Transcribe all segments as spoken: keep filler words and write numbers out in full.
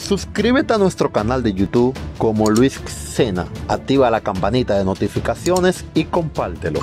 Suscríbete a nuestro canal de YouTube como Luis Xena, activa la campanita de notificaciones y compártelo.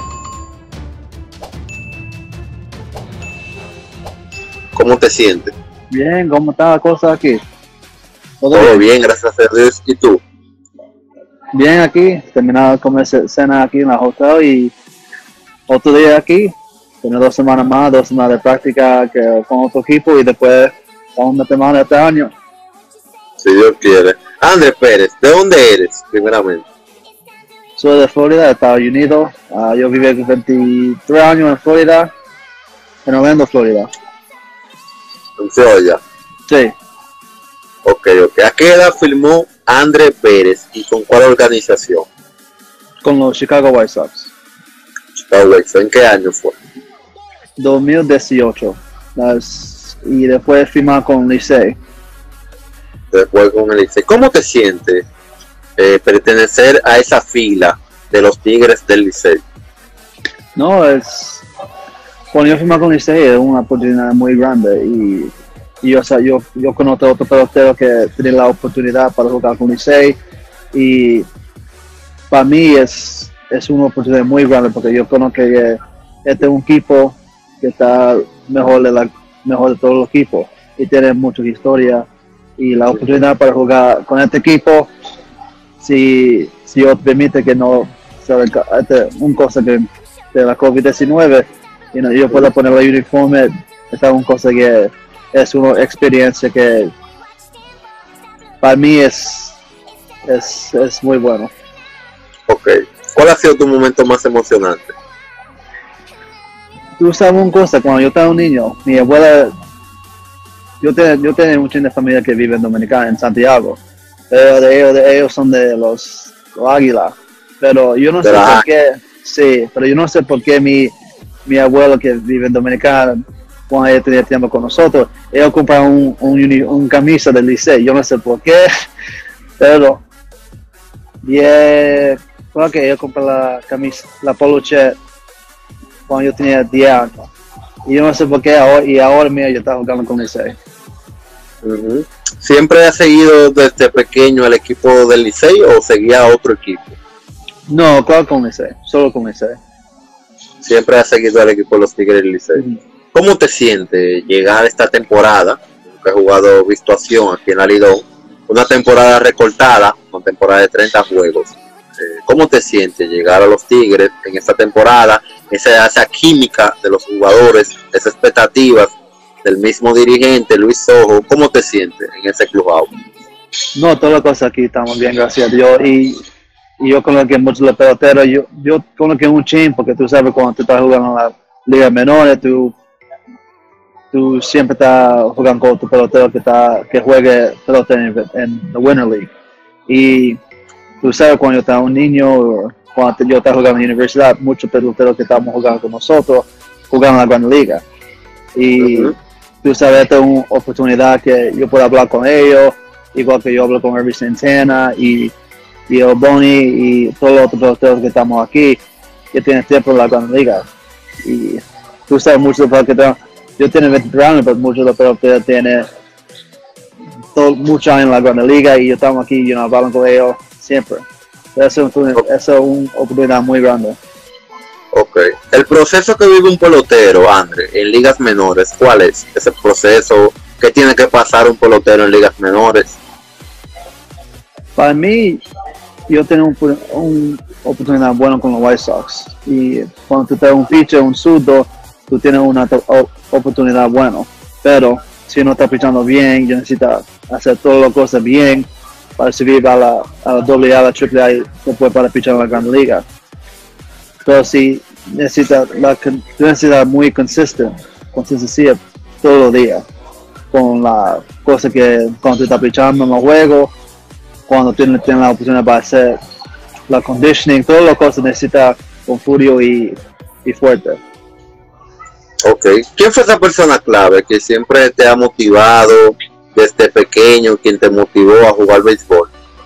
¿Cómo te sientes? Bien, ¿cómo está la cosa aquí? ¿Todo, Todo bien? bien, gracias a Dios. ¿Y tú? Bien aquí, terminado de comer cena aquí en la hotel y otro día aquí. Tengo dos semanas más, dos semanas de práctica que, con otro equipo y después vamos a meter mano este año. Si Dios quiere. Andrés Pérez, ¿de dónde eres, primeramente? Soy de Florida, de Estados Unidos. Uh, yo viví veintitrés años en Florida, en Orlando, Florida. ¿En Florida? Sí. Ok, ok. ¿A qué edad firmó Andrés Pérez y con cuál organización? Con los Chicago White Sox. Chicago White Sox. ¿En qué año fue? dos mil dieciocho. Las, y después firmé con Licey. Después con el Licey. ¿Cómo te sientes eh, pertenecer a esa fila de los Tigres del Licey? No, es... Cuando yo firmé con Licey es una oportunidad muy grande y, y yo, o sea, yo, yo conozco a otros peloteros que tienen la oportunidad para jugar con Licey y para mí es, es una oportunidad muy grande porque yo conozco que este es un equipo que está mejor de, la, mejor de todos los equipos y tiene mucha historia y la oportunidad para jugar con este equipo, si, si Dios permite que no sea este, un cosa que de la COVID diecinueve, you know, yo puedo poner el uniforme, esta es una cosa que es una experiencia que para mí es, es, es muy bueno. Ok. ¿Cuál ha sido tu momento más emocionante? Tú sabes una cosa, cuando yo estaba un niño, mi abuela, yo tengo yo tengo mucha familia que vive en Dominicana, en Santiago, pero de ellos, de ellos son de los, los Águilas, pero yo no sé ¿verdad? por qué, sí, pero yo no sé por qué mi, mi abuelo que vive en Dominicana, cuando ella tenía tiempo con nosotros, ellos compraron un, un, un camisa del Licey, yo no sé por qué, pero, yeah, creo que ellos compraron la camisa, la poloche, cuando yo tenía diez años. Y yo no sé por qué ahora, y ahora mira, yo estaba jugando con Licey. Uh-huh. ¿Siempre has seguido desde pequeño al equipo del Licey o seguía a otro equipo? No, claro con Licey, solo con Licey. Siempre has seguido al equipo de los Tigres del Licey. Uh-huh. ¿Cómo te sientes llegar a esta temporada, que has jugado visto acción aquí en la Lidón, una temporada recortada, una temporada de treinta juegos? ¿Cómo te sientes llegar a los Tigres en esta temporada? Esa, esa química de los jugadores, esas expectativas del mismo dirigente, Luis Sojo. ¿Cómo te sientes en ese clubhouse? No, todas las cosas aquí estamos bien, gracias a Dios. Y, y yo con lo que muchos de los peloteros, yo, yo con lo que es un chin, porque tú sabes cuando tú estás jugando en la liga menores, tú, tú siempre estás jugando con tu pelotero que, está, que juegue pelota en, en la Winter League. Y tú sabes, cuando yo estaba un niño, cuando yo estaba jugando en la universidad, muchos peloteros que estábamos jugando con nosotros, jugando en la Gran Liga. Y uh-huh. tú sabes, esta es una oportunidad que yo puedo hablar con ellos, igual que yo hablo con Irving Santana y, y O'Boney y todos los otros peloteros que estamos aquí, que tienen tiempo en la Gran Liga. Y tú sabes, muchos de los peloteros, yo tengo veinte años, pero muchos de los peloteros tienen muchos años en la Gran Liga y yo estamos aquí, you know, hablando con ellos siempre. Eso es, una, eso es una oportunidad muy grande. Ok. El proceso que vive un pelotero, André, en ligas menores, ¿cuál es ese proceso? ¿Qué tiene que pasar un pelotero en ligas menores? Para mí, yo tengo una un oportunidad buena con los White Sox. Y cuando tú tienes un pitcher, un zurdo, tú tienes una oportunidad buena. Pero si no estás pichando bien, yo necesito hacer todas las cosas bien para subir a la, a la doble A, a la triple A y después para pichar en la Gran Liga. Pero si necesitas la necesitas muy consistente, consistencia todos los días, con la cosa que cuando tú estás pichando en los juegos, cuando tienes, tienes la oportunidad para hacer la conditioning, todas las cosas necesitas con furio y, y fuerte. Ok. ¿Quién fue esa persona clave que siempre te ha motivado desde pequeño, quien te motivó a jugar béisbol?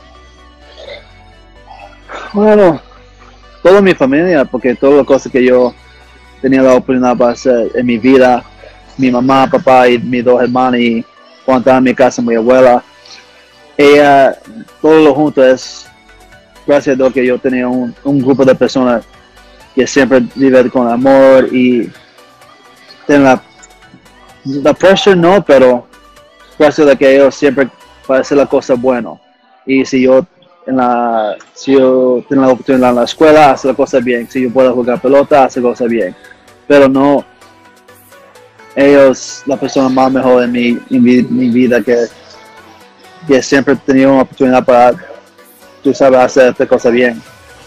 Bueno, toda mi familia, porque todas las cosas que yo tenía la oportunidad para hacer en mi vida, mi mamá, papá y mis dos hermanos, y cuando estaba en mi casa, mi abuela, ella, todo lo junto es, gracias a Dios que yo tenía un, un grupo de personas que siempre viven con amor y tienen la, la presión, no, pero gracias a que ellos siempre para hacer las cosas buenas. Y si yo en la si yo tengo la oportunidad en la escuela, hacer las cosas bien. Si yo puedo jugar pelota, hacer cosas bien. Pero no, ellos, la persona más mejor en mi, en mi, mi vida que, que siempre he tenido una oportunidad para, tú sabes, hacer estas cosas bien.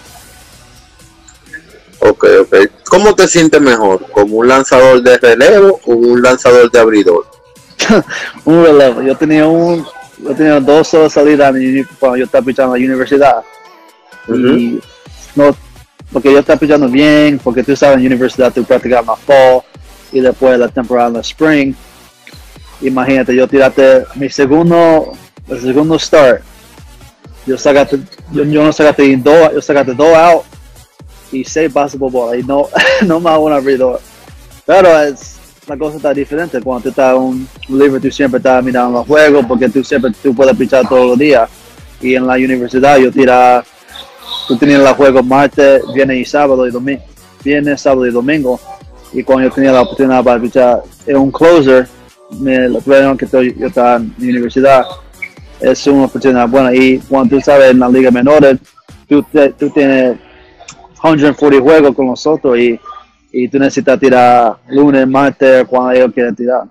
Ok, ok. ¿Cómo te sientes mejor? ¿Como un lanzador de relevo o un lanzador de abridor? Un relevo. Yo tenía un, yo tenía dos solas salidas cuando yo estaba pichando en la universidad. Uh-huh. Y no, porque yo estaba pichando bien, porque tú sabes, en la universidad tú practicas más fall y después la temporada en la spring. Imagínate, yo tiraste mi segundo, el segundo start. Yo sacaste, yo, yo no sacaste dos, yo sacaste dos out y seis bases por bola y no, no más un abridor. Pero es, la cosa está diferente cuando tú estás un libre, tú siempre estás mirando los juegos porque tú siempre tú puedes pichar todos los días. Y en la universidad yo tiraba, tú tenías los juegos martes, viernes y sábado y domingo, viernes, sábado y domingo. Y cuando yo tenía la oportunidad para pichar en un closer, me lo tuvieron que yo estaba en la universidad. Es una oportunidad buena. Y cuando tú sabes en la liga menor, tú, te, tú tienes ciento cuarenta juegos con nosotros y, y tú necesitas tirar lunes, martes, cuando ellos quieren tirar.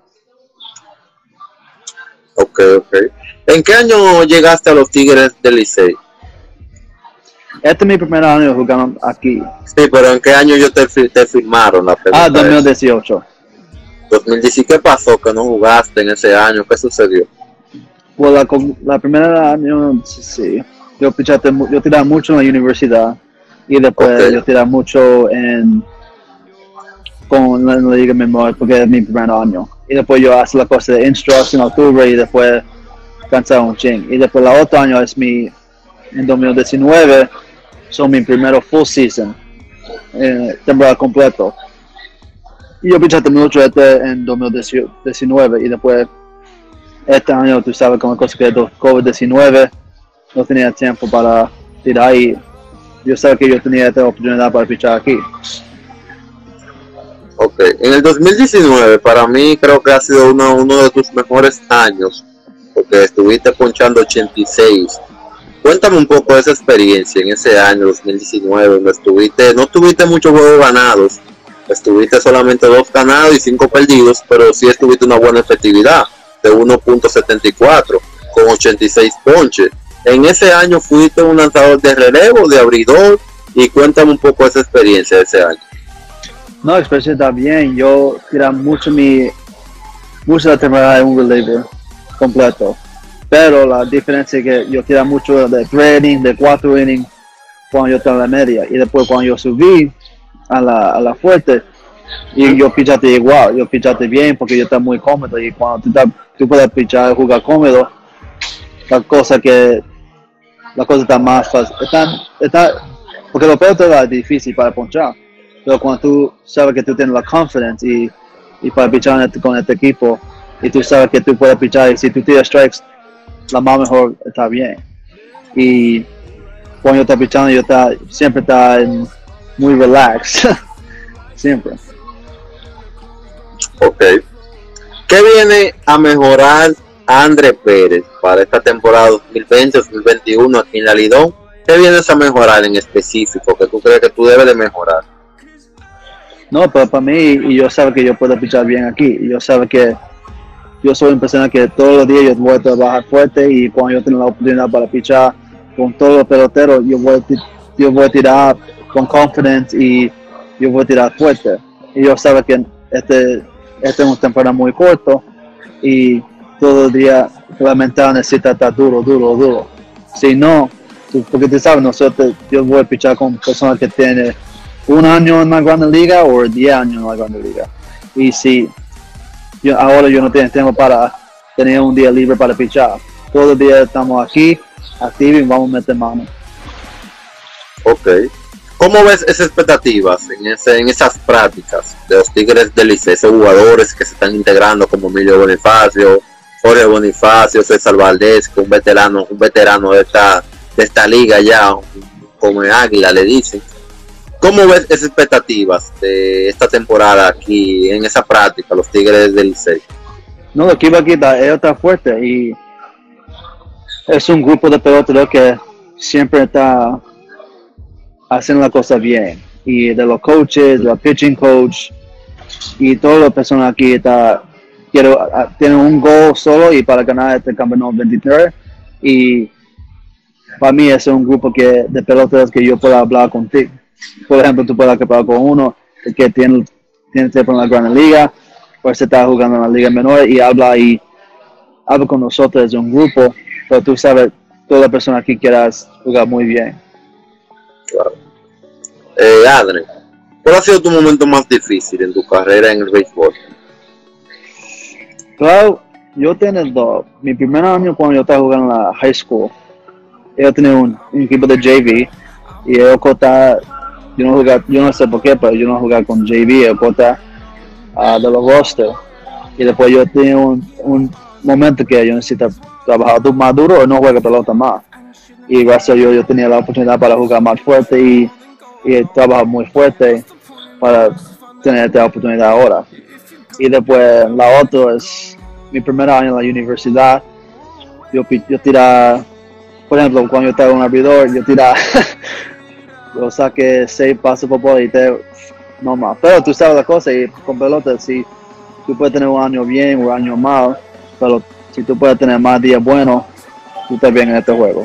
Ok, ok. ¿En qué año llegaste a los Tigres del Licey? Este es mi primer año jugando aquí. Sí, pero ¿en qué año yo te, te firmaron la pregunta? Ah, dos mil dieciocho. dos mil diez, ¿qué pasó que no jugaste en ese año? ¿Qué sucedió? Pues la, la primera año, sí, yo pichaste, yo tiraba mucho en la universidad y después okay. yo tiraba mucho en con la, la liga menor porque es mi primer año. Y después yo hacía la cosa de Instructs en octubre y después cansaba un ching. Y después el otro año es mi, en dos mil diecinueve, son mi primero full season, eh, temporada completo. Y yo pichaste mucho este en dos mil diecinueve y después este año, tú sabes, con la cosa que es COVID diecinueve, no tenía tiempo para tirar y yo sabía que yo tenía esta oportunidad para pichar aquí. Ok, en el dos mil diecinueve para mí creo que ha sido uno, uno de tus mejores años, porque estuviste ponchando ochenta y seis. Cuéntame un poco de esa experiencia en ese año dos mil diecinueve, donde estuviste, no tuviste muchos juegos ganados, estuviste solamente dos ganados y cinco perdidos, pero sí estuviste una buena efectividad de uno punto setenta y cuatro con ochenta y seis ponches. En ese año fuiste un lanzador de relevo, de abridor, y cuéntame un poco de esa experiencia de ese año. No, la experiencia está bien. Yo tiraba mucho mi mucho la temporada en un reliever completo, pero la diferencia es que yo tiraba mucho de tres innings, de cuatro innings cuando yo estaba en la media, y después cuando yo subí a la, a la fuerte y yo pichaste igual, yo pichaste bien porque yo estaba muy cómodo y cuando tú, estás, tú puedes pichar y jugar cómodo, la cosa que la cosa está más fácil, está, está, porque lo peor es difícil para ponchar, pero cuando tú sabes que tú tienes la confidence y, y para pichar este, con este equipo y tú sabes que tú puedes pichar y si tú tiras strikes, la más mejor está bien. Y cuando yo estoy pichando, yo está, siempre está en, muy relax, siempre. Ok. ¿Qué viene a mejorar a Andrés Pérez para esta temporada dos mil veinte dos mil veintiuno aquí en la Lidón? ¿Qué vienes a mejorar en específico que tú crees que tú debes de mejorar? No, pero para mí, y yo sé que yo puedo pichar bien aquí, y yo sé que yo soy una persona que todos los días yo voy a trabajar fuerte y cuando yo tengo la oportunidad para pichar con todos los peloteros, yo voy, yo voy a tirar con confidence y yo voy a tirar fuerte. Y yo sé que este, este es una temporada muy corta y todo el día la mental necesita estar duro, duro, duro. Si no, porque tú sabes, nosotros, yo voy a pichar con personas que tienen un año en la Grande Liga o diez años en la Grande Liga. Y si yo, ahora yo no tengo tiempo para tener un día libre para pichar, todo el día estamos aquí, activos y vamos a meter mano. Ok. ¿Cómo ves esas expectativas en, ese, en esas prácticas de los Tigres del Licey, esos jugadores que se están integrando como Emilio Bonifacio, Jorge Bonifacio, César Valdés, que un veterano, un veterano de esta, de esta liga ya, como el Águila le dicen. ¿Cómo ves esas expectativas de esta temporada aquí en esa práctica, los Tigres del Licey? No, el equipo aquí está, está fuerte y es un grupo de peloteros que siempre está haciendo la cosa bien. Y de los coaches, de los pitching coach y todas las personas aquí está, quiero, tienen un gol solo y para ganar este campeonato veintitrés. Y para mí es un grupo que, de peloteros que yo puedo hablar contigo. Por ejemplo, tú puedes hablar con uno que tiene, tiene tiempo en la gran liga, o se está jugando en la liga menor y habla y habla con nosotros, es un grupo, pero tú sabes, toda la persona aquí quieras jugar muy bien. Claro. Eh, Adri, ¿cuál ha sido tu momento más difícil en tu carrera en el béisbol? Claro, yo tenía dos. Mi primer año cuando yo estaba jugando en la high school, yo tenía un, un equipo de J V y yo cota, yo no jugar, yo no sé por qué, pero yo no jugar con J V, yo cota uh, de los roster. Y después yo tenía un, un momento que yo necesitaba trabajar más duro o no jugar pelota más. Y gracias a Dios yo tenía la oportunidad para jugar más fuerte y, y trabajar muy fuerte para tener esta oportunidad ahora. Y después la otra es mi primer año en la universidad. Yo, yo tiraba, por ejemplo, cuando yo estaba en un abridor, yo tiraba, yo saqué seis pasos por bola y te, no más. Pero tú sabes la cosa, y con pelota, si tú puedes tener un año bien, un año mal, pero si tú puedes tener más días buenos, tú estás bien en este juego.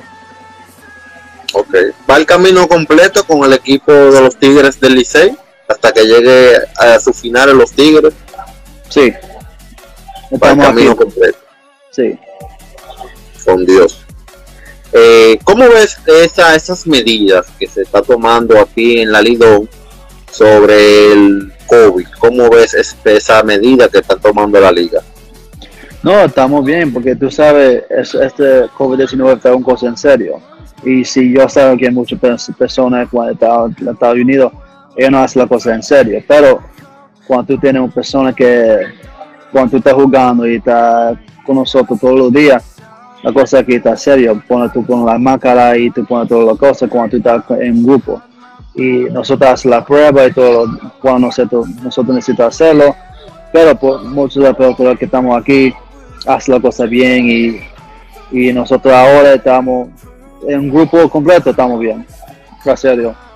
Ok. ¿Va el camino completo con el equipo de los Tigres del Licey hasta que llegue a su final en los Tigres? Sí. Va el camino aquí. completo. Sí. Con Dios. Eh, ¿Cómo ves esa, esas medidas que se está tomando aquí en la Lidón sobre el COVID? ¿Cómo ves esa medida que está tomando la liga? No, estamos bien, porque tú sabes, es, este COVID diecinueve está una cosa en serio. Y si yo sé que hay muchas personas cuando están en Estados Unidos, ellos no hacen la cosa en serio. Pero cuando tú tienes una persona que, cuando tú estás jugando y estás con nosotros todos los días, la cosa aquí está seria. Cuando tú pones la máscara y tú pones todas las cosas cuando tú estás en un grupo. Y nosotros hacemos la prueba y todo cuando nosotros, nosotros necesitamos hacerlo. Pero por muchos de los peloteros que estamos aquí hacen la cosa bien y, y nosotros ahora estamos en un grupo completo, estamos bien. Gracias a Dios.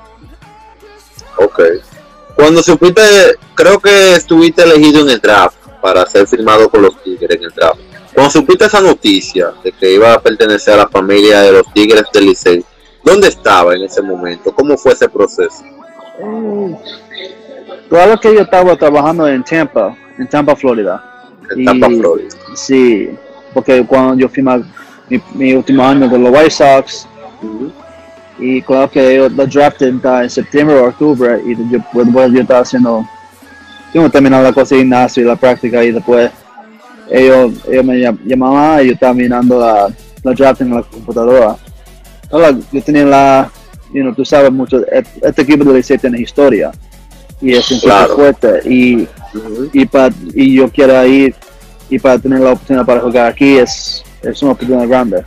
Ok. Cuando supiste, creo que estuviste elegido en el draft para ser firmado con los Tigres en el draft. Cuando supiste esa noticia de que iba a pertenecer a la familia de los Tigres del Licey, ¿dónde estaba en ese momento? ¿Cómo fue ese proceso? Mm. Claro que yo estaba trabajando en Tampa, en Tampa, Florida. En Tampa, y, Florida. Sí, porque cuando yo firmé mi, mi último año con los White Sox, Uh-huh. y claro que yo lo drafted en septiembre o octubre, y yo, pues, yo estaba haciendo, yo terminaba la cosa de gimnasio y la práctica, y después ellos, ellos me llamaban y yo estaba mirando la, la draft en la computadora. Ahora, yo tenía la, you know, tú sabes mucho, este equipo de Licey tiene historia y es un Claro. equipo fuerte y, Uh-huh. y, para, y yo quiero ir y para tener la oportunidad para jugar aquí es, es una oportunidad grande.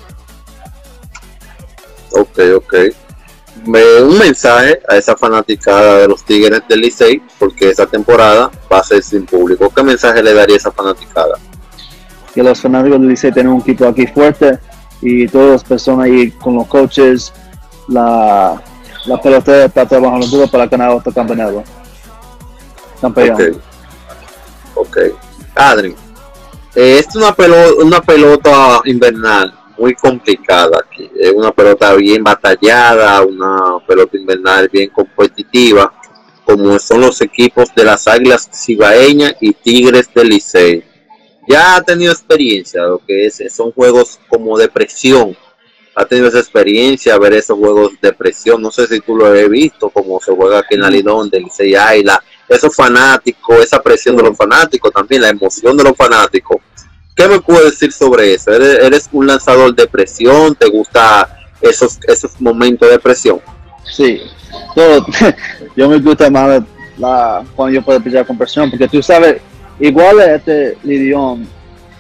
Ok, ok. Me, un mensaje a esa fanaticada de los Tigres del Licey, porque esa temporada va a ser sin público. ¿Qué mensaje le daría a esa fanaticada? Que los fanáticos del Licey tienen un equipo aquí fuerte y todas las personas ahí con los coaches, la, la pelotera está trabajando duro para ganar otro campeonato. Campeón. Ok. Ok. Adri, eh, es una pelota, una pelota invernal muy complicada aquí. Es una pelota bien batallada, una pelota invernal bien competitiva, como son los equipos de las Águilas Cibaeñas y Tigres del Licey. Ya ha tenido experiencia, lo que es, son juegos como de presión. Ha tenido esa experiencia, ver esos juegos de presión. No sé si tú lo has visto, como se juega aquí en la Lidón, del Licey Águila. Esos fanáticos, esa presión de los fanáticos, también la emoción de los fanáticos. ¿Qué me puedes decir sobre eso? ¿Eres, eres un lanzador de presión? ¿Te gusta esos, esos momentos de presión? Sí, todo, yo me gusta más la, cuando yo puedo pillar con presión, porque tú sabes, igual este Lidón,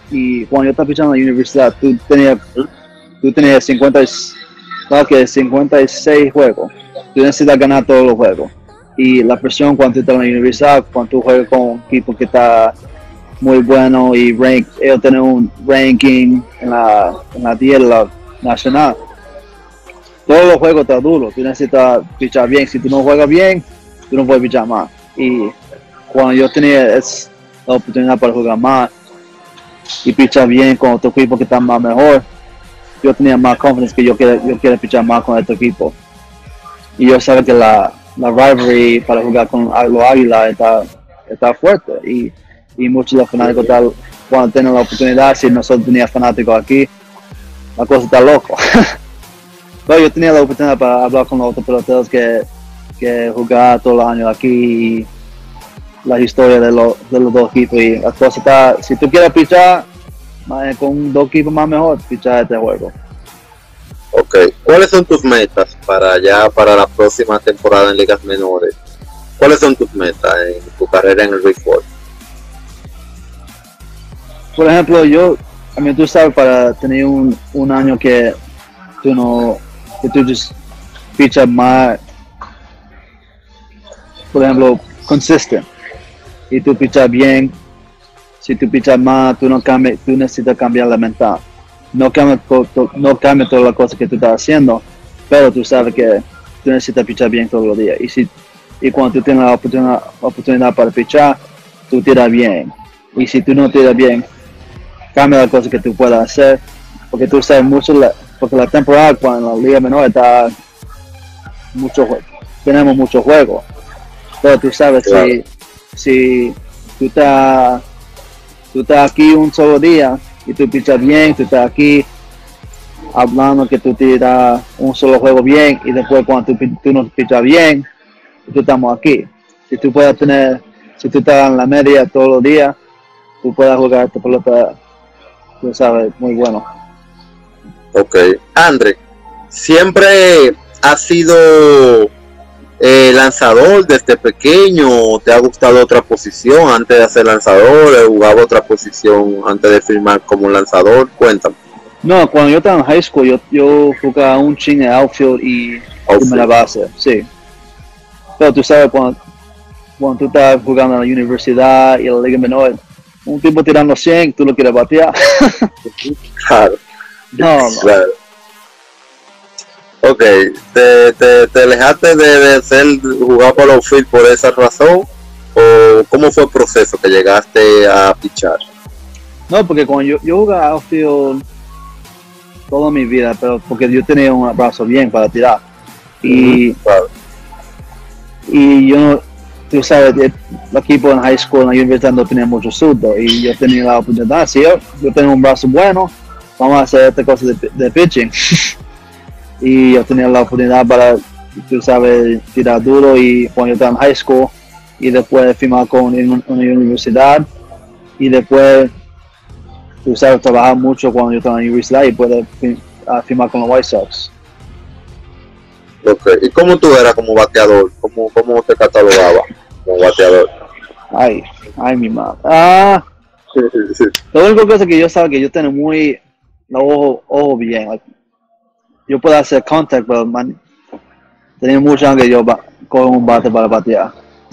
y cuando yo estaba pichando en la universidad, tú tenías, tú tenías cincuenta, claro que cincuenta y seis juegos. Tú necesitas ganar todos los juegos. Y la presión cuando tú estás en la universidad, cuando tú juegas con un equipo que está muy bueno y rank, ellos tienen un ranking en la, en la diez de la nacional. Todos los juegos están duros, tú necesitas pichar bien. Si tú no juegas bien, tú no puedes pichar más. Y cuando yo tenía es, la oportunidad para jugar más y pichar bien con otro equipo que está más mejor, yo tenía más confianza que yo quiero, yo quiero pichar más con este equipo. Y yo sabía que la, la rivalry para jugar con los Águilas está, está fuerte. Y, y muchos de los fanáticos tal, cuando tienen la oportunidad, si nosotros teníamos fanáticos aquí, la cosa está loca. Pero yo tenía la oportunidad para hablar con los otros peloteros que, que jugar todos los años aquí y la historia de, lo, de los dos equipos. Y la cosa está, si tú quieres pichar con dos equipos más mejor, pichar este juego. Ok, ¿cuáles son tus metas para ya para la próxima temporada en ligas menores? ¿Cuáles son tus metas en tu carrera en el béisbol? Por ejemplo, yo, a mí tú sabes, para tener un, un año que tú no, que tú just pichas más, por ejemplo, consistent, y tú pichas bien. Si tú pichas más, tú no cambias, tú necesitas cambiar la mental. No cambia, no cambia todas las cosas que tú estás haciendo, pero tú sabes que tú necesitas pichar bien todos los días. Y, si, y cuando tú tienes la oportunidad, oportunidad para pichar, tú tiras bien. Y si tú no tiras bien, cambia las cosas que tú puedas hacer, porque tú sabes mucho, la, porque la temporada cuando la liga menor está mucho, tenemos muchos juegos, pero tú sabes, claro, si, si tú estás, tú estás aquí un solo día y tú pichas bien, tú estás aquí hablando que tú tiras un solo juego bien y después cuando tú, tú no pichas bien, tú estamos aquí. Si tú puedes tener, si tú estás en la media todos los días, tú puedes jugar esta pelota, tú sabes, muy bueno. Ok, André, ¿siempre has sido eh, lanzador desde pequeño? ¿Te ha gustado otra posición antes de ser lanzador? ¿He jugado otra posición antes de firmar como lanzador? Cuéntame. No, cuando yo estaba en high school, yo, yo jugaba un ching de outfield y primera base, sí. Pero tú sabes, cuando, cuando tú estás jugando en la universidad y en la liga menor, un tipo tirando cien, tú lo quieres batear. Claro. No, no. Claro. Ok, ¿te, te, te alejaste de, de ser jugar por los field por esa razón? ¿O cómo fue el proceso que llegaste a pichar? No, porque cuando yo, yo jugaba outfield toda mi vida, pero porque yo tenía un brazo bien para tirar. Y, claro, y yo, tú sabes, el equipo en high school, en la universidad no tenía mucho surdo y yo tenía la oportunidad, si yo, yo tengo un brazo bueno, vamos a hacer esta cosa de, de pitching. Y yo tenía la oportunidad para, tú sabes, tirar duro y cuando yo estaba en high school y después firmar con una, una universidad y después, tú sabes, trabajar mucho cuando yo estaba en la universidad y puedes firmar con los White Sox. Okay. ¿Y cómo tú eras como bateador? ¿Cómo, cómo te catalogaba como bateador? Ay, ay, mi madre. Ah, sí, sí, sí. La única cosa que yo sabía que yo tengo muy los ojos ojo bien. Like, yo puedo hacer contact, pero man, tenía mucho años que yo ba- cojo un bate para batear.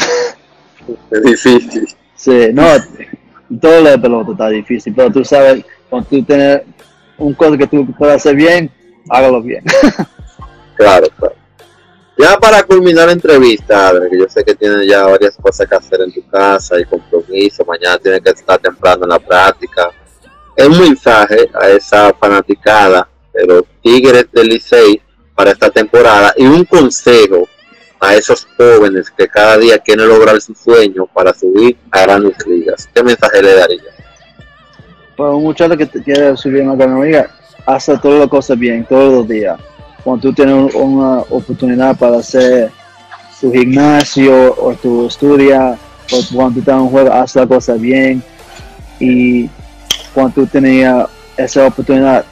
Es difícil. Sí, no, todo la pelota está difícil, pero tú sabes, cuando tú tienes un cosa que tú puedes hacer bien, hágalo bien. Claro, claro. Ya para culminar la entrevista, Adri, que yo sé que tienes ya varias cosas que hacer en tu casa y compromiso, mañana tienes que estar temprano en la práctica. Es un mensaje a esa fanaticada de los Tigres del Licey para esta temporada y un consejo a esos jóvenes que cada día quieren lograr su sueño para subir a grandes ligas. ¿Qué mensaje le daría? Para un muchacho que te quiere subir a una gran liga, hace todas las cosas bien, todos los días. Cuando tú tienes una oportunidad para hacer tu gimnasio o tu estudia, o cuando tú estás en un juego, haz la cosa bien. Y cuando tú tenías esa oportunidad,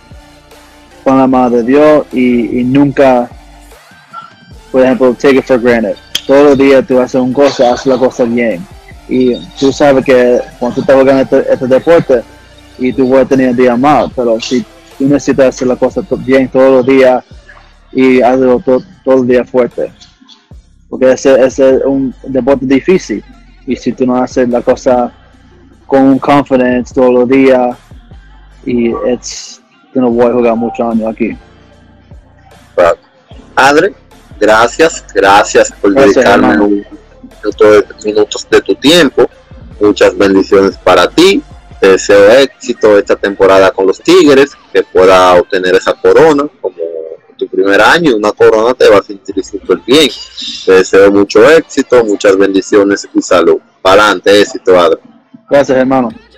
con la mano de Dios y, y nunca, por ejemplo, take it for granted. Todos los días tú haces una cosa, haz la cosa bien. Y tú sabes que cuando tú estás jugando este, este deporte, y tú puedes tener un día mal, pero si tú necesitas hacer la cosa to- bien todos los días y hacerlo to- todo el día fuerte, porque ese, ese es un deporte difícil, y si tú no haces la cosa con un confidence todos los días, y it's, tú no voy a jugar muchos años aquí. Claro. Adri, gracias, gracias por Gracias, dedicarme hermano. un minuto de, minutos de tu tiempo. Muchas bendiciones para ti. Te deseo éxito esta temporada con los Tigres, que pueda obtener esa corona como tu primer año, y una corona te va a sentir súper bien. Te deseo mucho éxito, muchas bendiciones y salud. Para adelante, éxito, Adri. Gracias, hermano.